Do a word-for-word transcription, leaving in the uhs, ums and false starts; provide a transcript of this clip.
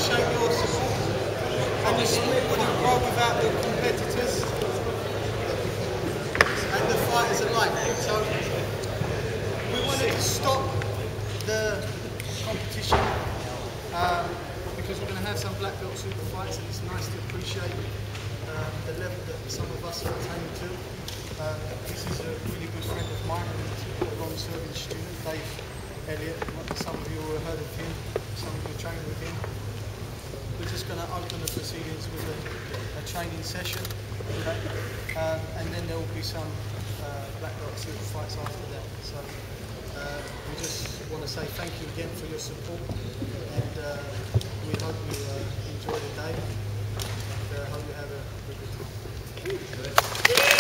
appreciate your support, and the sport wouldn't grow without the competitors and the fighters alike. So we wanted to stop the competition um, because we're going to have some black belt super fights, and it's nice to appreciate um, the level that some of us are attaining to. Um, this is a really good friend of mine, a long-serving student, Dave Elliott. Some of you will have heard of him, some of you are training with him. We're just going to open the proceedings with a, a training session, okay? um, and then there will be some uh, black belt super fights after that. So uh, we just want to say thank you again for your support, and uh, we hope you uh, enjoy the day, and uh, hope you have a, a good time.